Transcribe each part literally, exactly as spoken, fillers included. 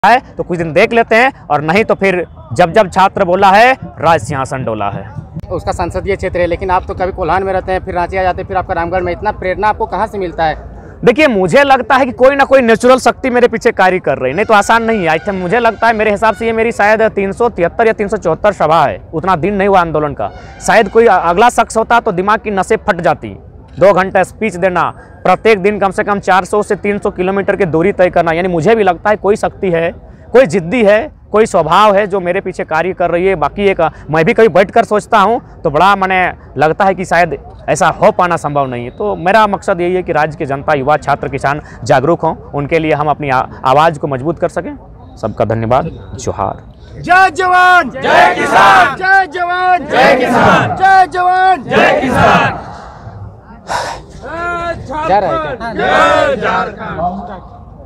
है तो कुछ दिन देख लेते हैं, और नहीं तो फिर जब जब छात्र बोला है राज सिंहासन डोला है। उसका संसदीय क्षेत्र है, लेकिन आप तो कभी कोल्हान में रहते हैं, फिर रांची आ जाते हैं, फिर आपका रामगढ़ में। इतना प्रेरणा आपको कहाँ से मिलता है? देखिए, मुझे लगता है कि कोई ना कोई नेचुरल शक्ति मेरे पीछे कार्य कर रही है, नहीं तो आसान नहीं है। आई थिंक मुझे लगता है, मेरे हिसाब से ये मेरी शायद तीन सौ तिहत्तर या तीन सौ चौहत्तर सभा है। उतना दिन नहीं हुआ आंदोलन का। शायद कोई अगला शख्स होता तो दिमाग की नसें फट जाती। दो घंटा स्पीच देना, प्रत्येक दिन कम से कम चार सौ से तीन सौ किलोमीटर की दूरी तय करना, यानी मुझे भी लगता है कोई शक्ति है, कोई जिद्दी है, कोई स्वभाव है जो मेरे पीछे कार्य कर रही है। बाकी एक मैं भी कभी बैठकर सोचता हूं तो बड़ा मैंने लगता है कि शायद ऐसा हो पाना संभव नहीं है। तो मेरा मकसद यही है कि राज्य की जनता, युवा, छात्र, किसान जागरूक हों, उनके लिए हम अपनी आवाज़ को मजबूत कर सकें। सबका धन्यवाद। जोहार। जय जवान जय किसान, जय जवान जय किसान, जय जवान जय किसान, जय झारखंड।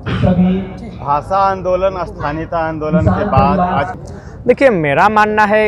भाषा आंदोलन, स्थानीयता आंदोलन के बाद आज देखिए, मेरा मानना है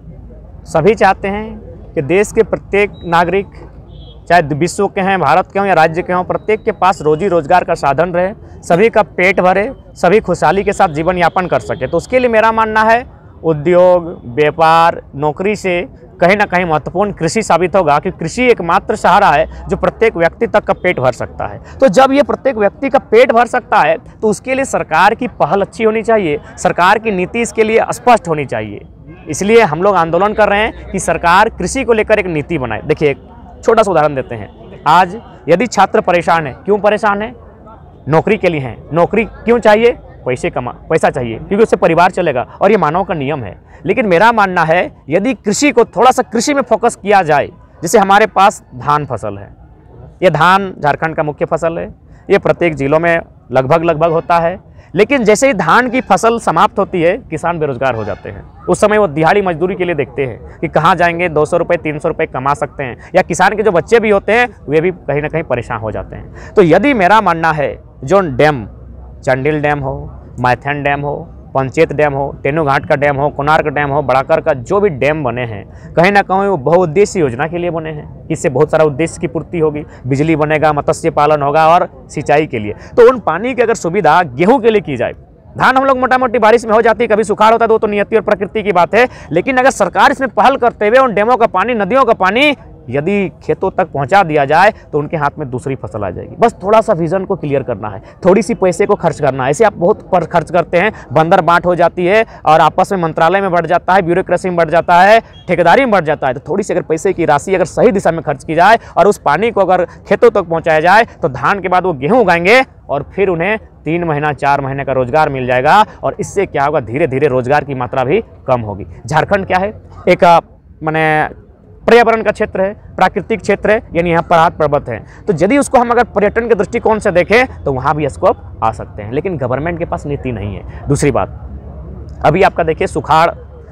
सभी चाहते हैं कि देश के प्रत्येक नागरिक, चाहे विश्व के हैं, भारत के हों या राज्य के हों, प्रत्येक के पास रोजी रोजगार का साधन रहे, सभी का पेट भरे, सभी खुशहाली के साथ जीवन यापन कर सके। तो उसके लिए मेरा मानना है उद्योग, व्यापार, नौकरी से कहीं ना कहीं महत्वपूर्ण कृषि साबित होगा, कि कृषि एकमात्र सहारा है जो प्रत्येक व्यक्ति तक का पेट भर सकता है। तो जब ये प्रत्येक व्यक्ति का पेट भर सकता है तो उसके लिए सरकार की पहल अच्छी होनी चाहिए, सरकार की नीति इसके लिए स्पष्ट होनी चाहिए। इसलिए हम लोग आंदोलन कर रहे हैं कि सरकार कृषि को लेकर एक नीति बनाए। देखिए, एक छोटा सा उदाहरण देते हैं। आज यदि छात्र परेशान है, क्यों परेशान है? नौकरी के लिए हैं। नौकरी क्यों चाहिए? पैसे कमा पैसा चाहिए, क्योंकि उससे परिवार चलेगा, और ये मानव का नियम है। लेकिन मेरा मानना है, यदि कृषि को थोड़ा सा कृषि में फोकस किया जाए, जैसे हमारे पास धान फसल है, ये धान झारखंड का मुख्य फसल है, ये प्रत्येक जिलों में लगभग लगभग होता है। लेकिन जैसे ही धान की फसल समाप्त होती है, किसान बेरोजगार हो जाते हैं। उस समय वो दिहाड़ी मजदूरी के लिए देखते हैं कि कहाँ जाएंगे, दो सौ रुपये तीन सौ रुपये कमा सकते हैं, या किसान के जो बच्चे भी होते हैं वे भी कहीं ना कहीं परेशान हो जाते हैं। तो यदि मेरा मानना है, जो डैम, चंडिल डैम हो, मैथन डैम हो, पंचेत डैम हो, तेनू घाट का डैम हो, कोणार्क डैम हो, बड़ाकर का जो भी डैम बने हैं, कहीं ना कहीं वो बहुउद्देशीय योजना के लिए बने हैं। इससे बहुत सारा उद्देश्य की पूर्ति होगी, बिजली बनेगा, मत्स्य पालन होगा और सिंचाई के लिए। तो उन पानी की अगर सुविधा गेहूं के लिए की जाए, धान हम लोग मोटा मोटी बारिश में हो जाती है, कभी सुखाड़ होता है, तो, तो नियति और प्रकृति की बात है। लेकिन अगर सरकार इसमें पहल करते हुए उन डैमों का पानी, नदियों का पानी यदि खेतों तक पहुंचा दिया जाए तो उनके हाथ में दूसरी फसल आ जाएगी। बस थोड़ा सा विजन को क्लियर करना है, थोड़ी सी पैसे को खर्च करना है। ऐसे आप बहुत पर खर्च करते हैं, बंदर बांट हो जाती है, और आपस में मंत्रालय में बढ़ जाता है, ब्यूरोक्रेसी में बढ़ जाता है, ठेकेदारी में बढ़ जाता है। तो थोड़ी सी अगर पैसे की राशि अगर सही दिशा में खर्च की जाए और उस पानी को अगर खेतों तक पहुँचाया जाए, तो धान के बाद वो गेहूँ उगाएंगे और फिर उन्हें तीन महीना चार महीने का रोजगार मिल जाएगा। और इससे क्या होगा, धीरे धीरे रोजगार की मात्रा भी कम होगी। झारखंड क्या है, एक मैंने पर्यावरण का क्षेत्र है, प्राकृतिक क्षेत्र है, यानी यहाँ पहाड़ पर्वत है। तो यदि उसको हम अगर पर्यटन के दृष्टिकोण से देखें तो वहाँ भी स्कोप आ सकते हैं, लेकिन गवर्नमेंट के पास नीति नहीं है। दूसरी बात, अभी आपका देखिए सुखाड़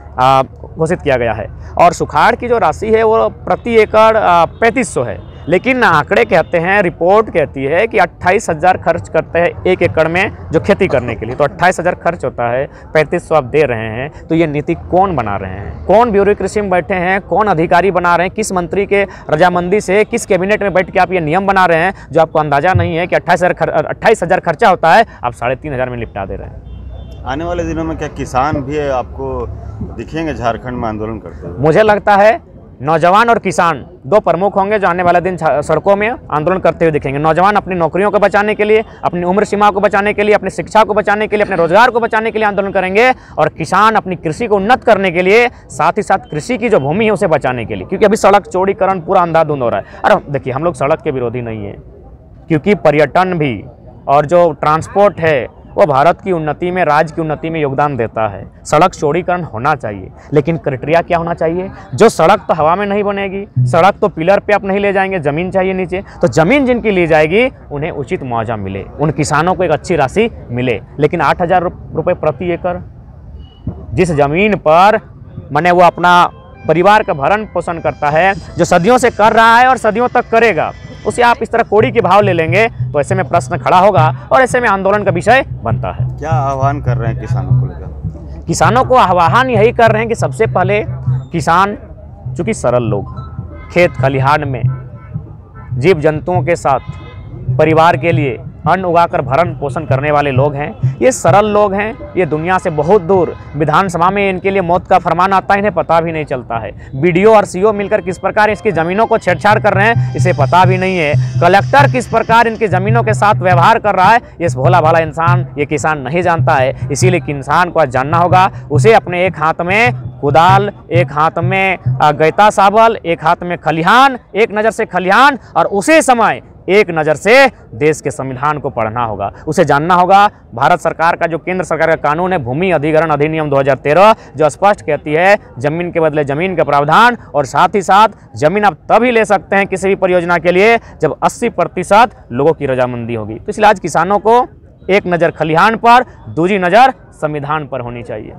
घोषित किया गया है, और सुखाड़ की जो राशि है वो प्रति एकड़ पैंतीस सौ है, लेकिन आंकड़े कहते हैं, रिपोर्ट कहती है कि अट्ठाईस हज़ार खर्च करते हैं एक एकड़ में जो खेती करने के लिए। तो अट्ठाईस हज़ार खर्च होता है, पैंतीस सौ आप दे रहे हैं। तो ये नीति कौन बना रहे हैं? कौन ब्यूरोक्रेसी में बैठे हैं? कौन अधिकारी बना रहे हैं? किस मंत्री के रजामंदी से, किस कैबिनेट में बैठ के आप ये नियम बना रहे हैं, जो आपको अंदाजा नहीं है कि अट्ठाईस हज़ार अट्ठाईस हज़ार खर्चा होता है, आप साढ़े तीन हज़ार में निपटा दे रहे हैं। आने वाले दिनों में क्या किसान भी आपको दिखेंगे झारखंड में आंदोलन करते हुए? मुझे लगता है नौजवान और किसान दो प्रमुख होंगे जो आने वाले दिन सड़कों में आंदोलन करते हुए दिखेंगे। नौजवान अपनी नौकरियों को बचाने के लिए, अपनी उम्र सीमा को बचाने के लिए, अपनी शिक्षा को बचाने के लिए, अपने रोजगार को बचाने के लिए आंदोलन करेंगे, और किसान अपनी कृषि को उन्नत करने के लिए, साथ ही साथ कृषि की जो भूमि है उसे बचाने के लिए। क्योंकि अभी सड़क चौड़ीकरण पूरा अंधाधुंध हो रहा है। अरे देखिए, हम लोग सड़क के विरोधी नहीं है, क्योंकि पर्यटन भी और जो ट्रांसपोर्ट है वो भारत की उन्नति में, राज्य की उन्नति में योगदान देता है। सड़क चौड़ीकरण होना चाहिए, लेकिन क्राइटेरिया क्या होना चाहिए? जो सड़क तो हवा में नहीं बनेगी, सड़क तो पिलर पे आप नहीं ले जाएंगे, ज़मीन चाहिए नीचे। तो ज़मीन जिनकी ली जाएगी उन्हें उचित मुआवजा मिले, उन किसानों को एक अच्छी राशि मिले। लेकिन आठ हज़ार रुपये प्रति एकड़ जिस ज़मीन पर माने वो अपना परिवार का भरण पोषण करता है, जो सदियों से कर रहा है और सदियों तक करेगा, उसे आप इस तरह कोड़ी के भाव ले लेंगे, तो ऐसे में प्रश्न खड़ा होगा और ऐसे में आंदोलन का विषय बनता है। क्या आह्वान कर रहे हैं किसानों को लेकर? किसानों को आह्वान यही कर रहे हैं कि सबसे पहले किसान, चूँकि सरल लोग, खेत खलिहान में जीव जंतुओं के साथ परिवार के लिए अन्न उगाकर भरण पोषण करने वाले लोग हैं। ये सरल लोग हैं, ये दुनिया से बहुत दूर, विधानसभा में इनके लिए मौत का फरमान आता है, इन्हें पता भी नहीं चलता है। बीडीओ और सीओ मिलकर किस प्रकार इसकी ज़मीनों को छेड़छाड़ कर रहे हैं, इसे पता भी नहीं है। कलेक्टर किस प्रकार इनकी ज़मीनों के साथ व्यवहार कर रहा है, ये भोला भाला इंसान, ये किसान नहीं जानता है। इसीलिए किसान को आज जानना होगा, उसे अपने एक हाथ में कुदाल, एक हाथ में गैता साबल, एक हाथ में खलिहान, एक नज़र से खलिहान और उसी समय एक नज़र से देश के संविधान को पढ़ना होगा। उसे जानना होगा भारत सरकार का जो केंद्र सरकार का कानून है भूमि अधिग्रहण अधिनियम दो हज़ार तेरह, जो स्पष्ट कहती है जमीन के बदले जमीन का प्रावधान, और साथ ही साथ जमीन आप तभी ले सकते हैं किसी भी परियोजना के लिए जब अस्सी प्रतिशत लोगों की रजामंदी होगी। तो इसलिए आज किसानों को एक नज़र खलिहान पर, दूसरी नज़र संविधान पर होनी चाहिए।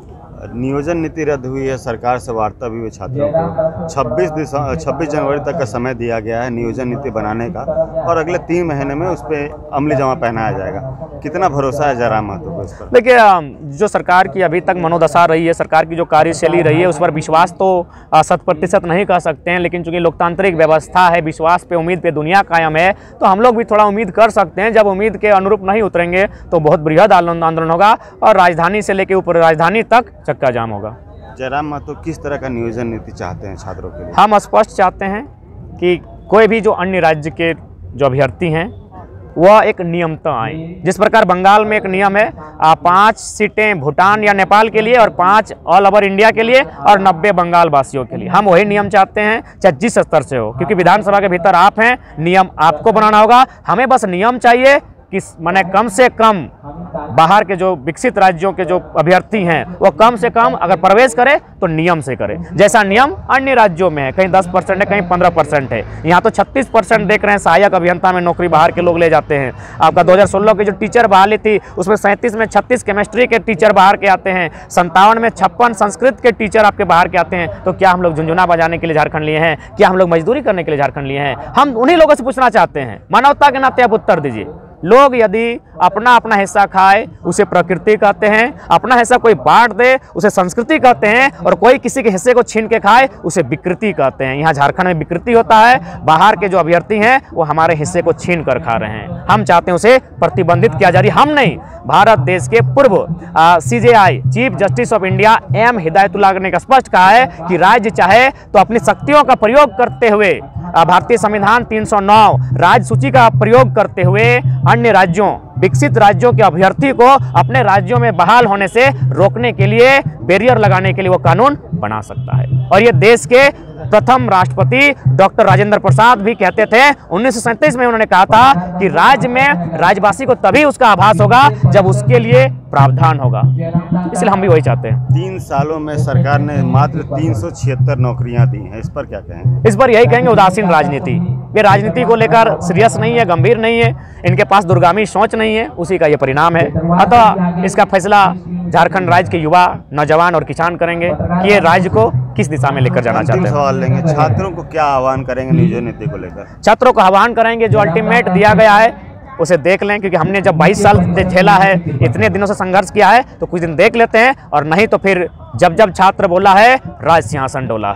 नियोजन नीति रद्द हुई है, सरकार से वार्ता भी हुई छात्रों को। छब्बीस दिसंबर छब्बीस जनवरी तक का समय दिया गया है नियोजन नीति बनाने का, और अगले तीन महीने में उस पर अमली जमा पहनाया जाएगा। कितना भरोसा है जयराम महतो को इस पर? देखिए, जो सरकार की अभी तक मनोदशा रही है, सरकार की जो कार्यशैली रही है, उस पर विश्वास तो शत प्रतिशत नहीं कह सकते हैं, लेकिन चूंकि लोकतांत्रिक व्यवस्था है, विश्वास पे उम्मीद पे दुनिया कायम है, तो हम लोग भी थोड़ा उम्मीद कर सकते हैं। जब उम्मीद के अनुरूप नहीं उतरेंगे तो बहुत बृहद आंदोलन होगा और राजधानी से लेकर ऊपर राजधानी तक चक्का जाम होगा। जयराम महतो किस तरह का नियोजन नीति चाहते हैं छात्रों के लिए? हम स्पष्ट चाहते हैं कि कोई भी जो अन्य राज्य के जो अभ्यर्थी हैं वह एक नियमता आए। जिस प्रकार बंगाल में एक नियम है, पाँच सीटें भूटान या नेपाल के लिए और पाँच ऑल ओवर इंडिया के लिए और नब्बे बंगाल वासियों के लिए, हम वही नियम चाहते हैं, चाहे जिस स्तर से हो, क्योंकि विधानसभा के भीतर आप हैं, नियम आपको बनाना होगा। हमें बस नियम चाहिए कि माने कम से कम बाहर के जो विकसित राज्यों के जो अभ्यर्थी हैं वो कम से कम अगर प्रवेश करें तो नियम से करें, जैसा नियम अन्य राज्यों में है। कहीं दस परसेंट है, कहीं पंद्रह परसेंट है, यहाँ तो छत्तीस परसेंट देख रहे हैं सहायक अभियंता में नौकरी बाहर के लोग ले जाते हैं। आपका दो हज़ार सोलह की जो टीचर बहाली थी उसमें सैंतीस में छत्तीस केमिस्ट्री के टीचर बाहर के आते हैं, संतावन में छप्पन संस्कृत के टीचर आपके बाहर के आते हैं। तो क्या हम लोग झुंझुना बजाने के लिए झारखंड लिए हैं? क्या हम लोग मजदूरी करने के लिए झारखंड लिए हैं? हम उन्हीं लोगों से पूछना चाहते हैं, मानवता के नाते आप उत्तर दीजिए। लोग यदि अपना अपना हिस्सा खाए उसे प्रकृति कहते हैं, अपना हिस्सा कोई बांट दे उसे संस्कृति कहते हैं, और कोई किसी के हिस्से को छीन के खाए उसे विकृति कहते हैं। यहाँ झारखंड में विकृति होता है, बाहर के जो अभ्यर्थी हैं वो हमारे हिस्से को छीन कर खा रहे हैं। हम चाहते हैं उसे प्रतिबंधित किया जा रही, हम नहीं, भारत देश के पूर्व CJI chief justice of India M Hidayatullah ने स्पष्ट कहा है कि राज्य चाहे तो अपनी शक्तियों का प्रयोग करते हुए भारतीय संविधान तीन सौ नौ राज्य सूची का प्रयोग करते हुए अन्य राज्यों, विकसित राज्यों के अभ्यर्थी को अपने राज्यों में बहाल होने से रोकने के लिए, बैरियर लगाने के लिए वो कानून बना सकता है। और ये देश के प्रथम राष्ट्रपति डॉक्टर राजेंद्र प्रसाद भी कहते थे, उन्नीस सौ सैंतीस में उन्होंने कहा था कि राज्य में राज्यवासी को तभी उसका आभास होगा जब उसके लिए प्रावधान होगा। इसलिए हम भी वही चाहते हैं। तीन सालों में सरकार ने मात्र तीन सौ छिहत्तर नौकरियां दी हैं, इस पर क्या कहेंगे? इस पर यही कहेंगे उदासीन राजनीति। ये राजनीति को लेकर सीरियस नहीं है, गंभीर नहीं है, इनके पास दूरगामी सोच नहीं है, उसी का ये परिणाम है। अतः इसका फैसला झारखंड राज्य के युवा, नौजवान और किसान करेंगे कि ये राज्य को किस दिशा में लेकर जाना चाहते हैं। सवाल लेंगे, छात्रों को क्या आह्वान करेंगे नियोजन नीति को लेकर? छात्रों को आह्वान करेंगे जो अल्टीमेट दिया गया है उसे देख लें, क्योंकि हमने जब बाईस साल से झेला है, इतने दिनों से संघर्ष किया है, तो कुछ दिन देख लेते हैं, और नहीं तो फिर जब जब छात्र बोला है राज सिंहासन डोला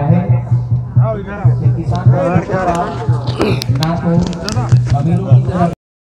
है।